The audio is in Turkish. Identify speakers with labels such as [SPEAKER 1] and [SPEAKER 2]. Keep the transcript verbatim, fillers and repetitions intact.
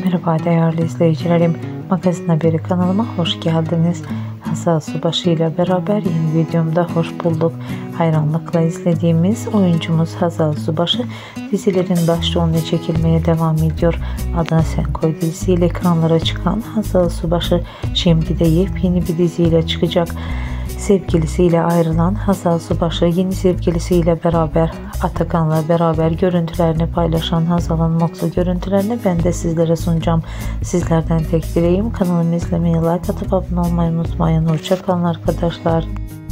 [SPEAKER 1] Merhaba değerli izleyicilerim, Magazin Haberi kanalıma hoş geldiniz. Hazal Subaşı ile beraber yeni videomda hoş bulduk. Hayranlıkla izlediğimiz oyuncumuz Hazal Subaşı dizilerin başrolüne çekilmeye devam ediyor. Adına Sen Koy dizisiyle ekranlara çıkan Hazal Subaşı şimdi de yepyeni bir diziyle çıkacak. Sevgilisiyle ayrılan Hazal Subaşı yeni sevgilisiyle beraber Atakan'la beraber görüntülerini paylaşan Hazal'ın mutlu görüntülerini ben de sizlere sunacağım. Sizlerden tek dileğim kanalımı izlemeyi, like atıp abone olmayı unutmayın. Hoşça kalın arkadaşlar.